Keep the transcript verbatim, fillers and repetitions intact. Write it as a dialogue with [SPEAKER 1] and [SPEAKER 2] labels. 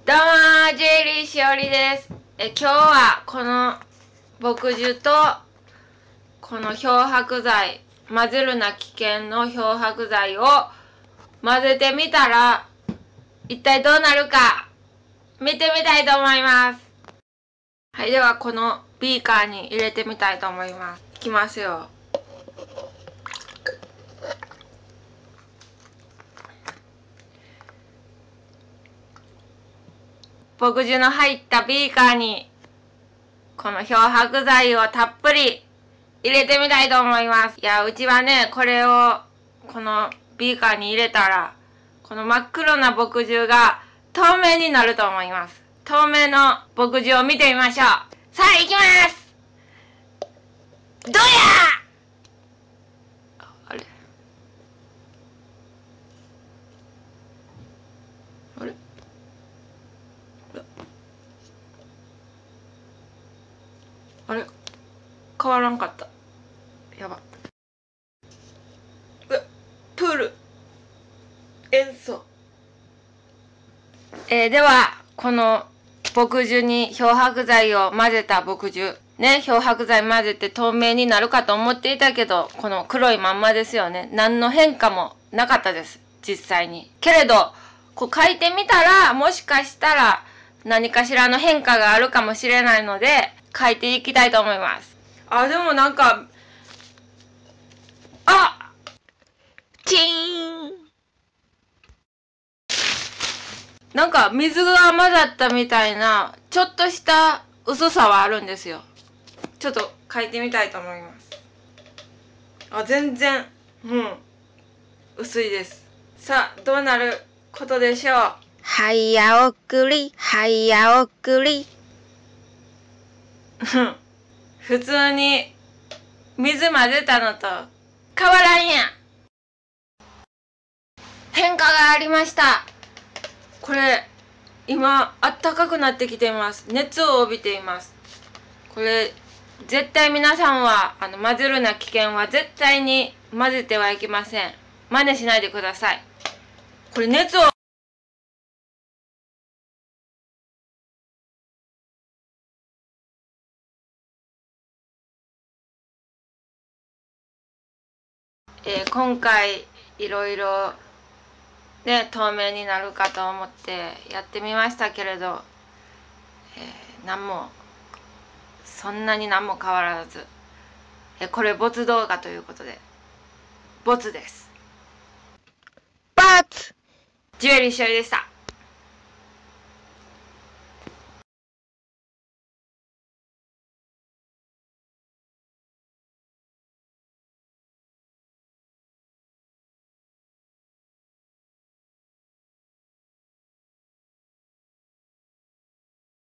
[SPEAKER 1] どうもー、ジュエリーしおりです。え、今日はこの墨汁とこの漂白剤、混ぜるな危険の漂白剤を混ぜてみたら一体どうなるか見てみたいと思います。はい、ではこのビーカーに入れてみたいと思います。いきますよ。墨汁の入ったビーカーにこの漂白剤をたっぷり入れてみたいと思います。いや、うちはね、これをこのビーカーに入れたらこの真っ黒な墨汁が透明になると思います。透明の墨汁を見てみましょう。さあ、行きます。どうやあれあれあれ変わらんかった。やば。うわ、プール塩素。えー、ではこの墨汁に漂白剤を混ぜた墨汁ね、漂白剤混ぜて透明になるかと思っていたけど、この黒いまんまですよね。何の変化もなかったです、実際に。けれどこう書いてみたら、もしかしたら何かしらの変化があるかもしれないので書いていきたいと思います。あ、でもなんか、あチーンなんか水が混ざったみたいなちょっとした薄さはあるんですよ。ちょっと書いてみたいと思います。あ、全然うん薄いです。さあ、どうなることでしょう。早送り早送り普通に水混ぜたのと変わらんやん。変化がありました。これ今あったかくなってきています。熱を帯びています。これ絶対皆さんはあの混ぜるな危険は絶対に混ぜてはいけません。真似しないでください。これ熱をえー、今回いろいろね透明になるかと思ってやってみましたけれど、えー、何もそんなに何も変わらず、えー、これボツ動画ということでボツです。ボツ。ジュエリーしおりでした。